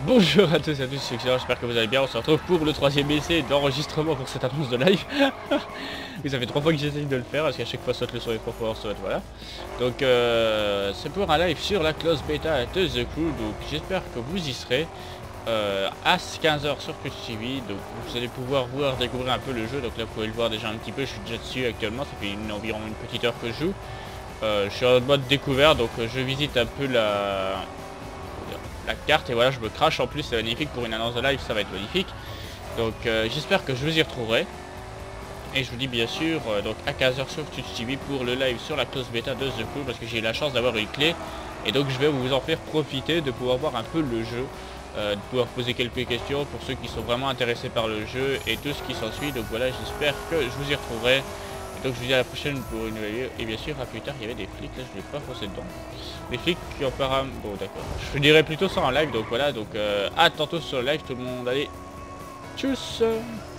Bonjour à tous et à tous, c'est Excellent, j'espère que vous allez bien. On se retrouve pour le troisième essai d'enregistrement pour cette annonce de live. Oui, ça fait 3 fois que j'essaye de le faire, parce qu'à chaque fois soit le son est trop fort, soit voilà. Donc c'est pour un live sur la close bêta de The Crew, donc j'espère que vous y serez. À 15h sur Twitch TV, donc vous allez pouvoir découvrir un peu le jeu. Donc là vous pouvez le voir déjà un petit peu, je suis déjà dessus actuellement, ça fait environ une petite heure que je joue. Je suis en mode découvert, donc je visite un peu la carte et voilà, je me crache en plus, c'est magnifique pour une annonce de live, ça va être magnifique. Donc j'espère que je vous y retrouverai. Et je vous dis bien sûr donc à 15h sur Twitch TV pour le live sur la close bêta de The Crew, parce que j'ai eu la chance d'avoir une clé et donc je vais vous en faire profiter, de pouvoir voir un peu le jeu, de pouvoir poser quelques questions pour ceux qui sont vraiment intéressés par le jeu et tout ce qui s'ensuit. Donc voilà, j'espère que je vous y retrouverai. Et donc je vous dis à la prochaine pour une nouvelle vidéo. Et bien sûr à plus tard. Il y avait des flics là, je ne vais pas foncer dedans. Des flics qui apparemment... Bon d'accord, je dirais plutôt ça en live. Donc voilà, donc à tantôt sur le live tout le monde, allez, tchuss.